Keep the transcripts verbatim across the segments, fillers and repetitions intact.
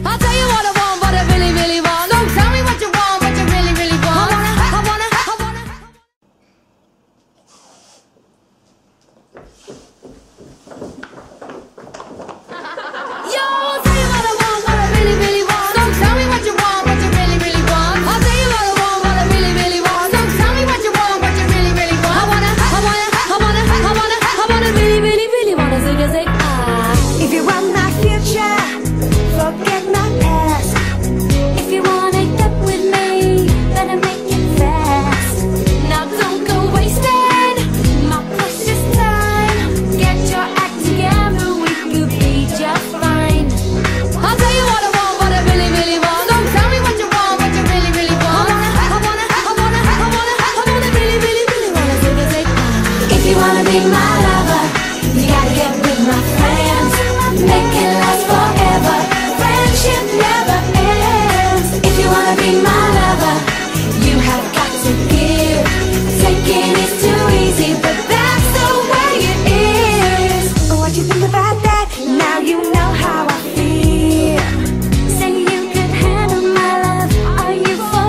I'll tell you what I want, what I really, really want. So tell me what you want, what you really, really want. I wanna, I wanna, I wanna. Yo, I'll tell you what I want, what I really, really want. So tell me what you want, what you really, really want. I'll tell you what I want, what I really, really want. So tell me what you want, what you really, really want. I wanna, I wanna, I wanna, I wanna, I wanna really, really, really wanna zig a zig ah. If you want my future, forget my past. If you wanna get with me, better make it fast. Now don't go wasting my precious time. Get your act together, we could be just fine. I'll tell you what I want, what I really, really want. So tell me what you want, what you really, really want. I wanna, I wanna, I wanna, I wanna, I wanna really, really, really wanna zig a zig ah. If you wanna be my lover, you gotta get with my friends. Make it last forever. Friendship never ends. If you wanna be my lover, you have got to give. Taking is too easy, but that's the way it is. What you think about that? Now you know how I feel. Say you can handle my love. Are you for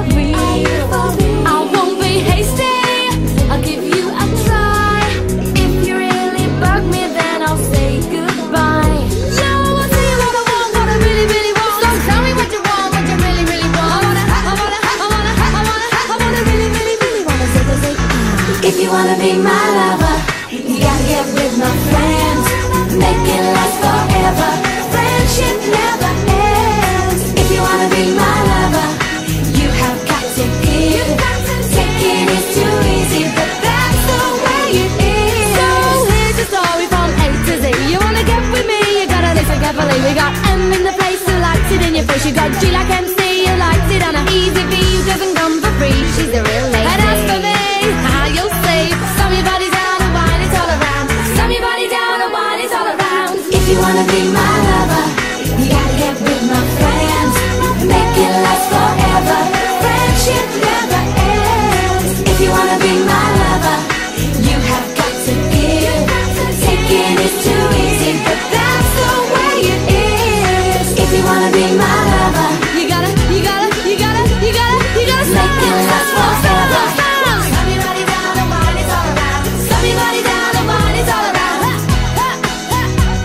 real? I won't be hasty, I'll give you a try. If you really bug me, then I'll say goodbye. Yo, I'll tell you what I want, what I really, really want. So tell me what you want, what you really, really want. I wanna, I wanna, I wanna, I wanna, I wanna really, really, really wanna zig a zig ah. If you wanna be my lover, you gotta get with my friends. Make it last forever. Friendship never ends. If you wanna be my lover, you have got to give. Taking is too easy, but that's the way it is. So here's the story from A to Z. You wanna get with me, you gotta listen carefully. We got M in the place who likes it in your face. You got G like M C who likes it on a easy V who doesn't come for free. She's a real lady. And as for me, how you'll see, slam your body down and wine it all around. Slam your body down and wine it all around. If you wanna be my lover, you gotta get with my friends. Make it last forever. Friendship never ends. If you wanna be my lover, you have got to give. Taking is too easy, but that's the way it is. If you wanna be my lover, You gotta, you gotta, you gotta, you gotta, you gotta stop. make it last Stop, stop, forever. stop, stop. Slam your body down and wine it all around. Slam your body down and wine it all around. Ha, ha, ha.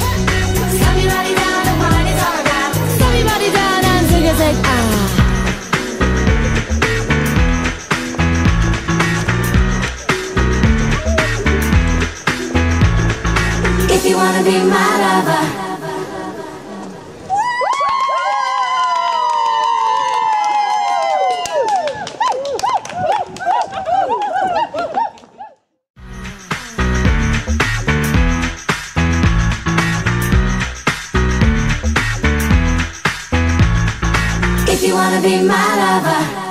Slam your body down and wine it all around. Slam your body down and zig a zig ah. If you wanna be my lover. If you wanna be my lover.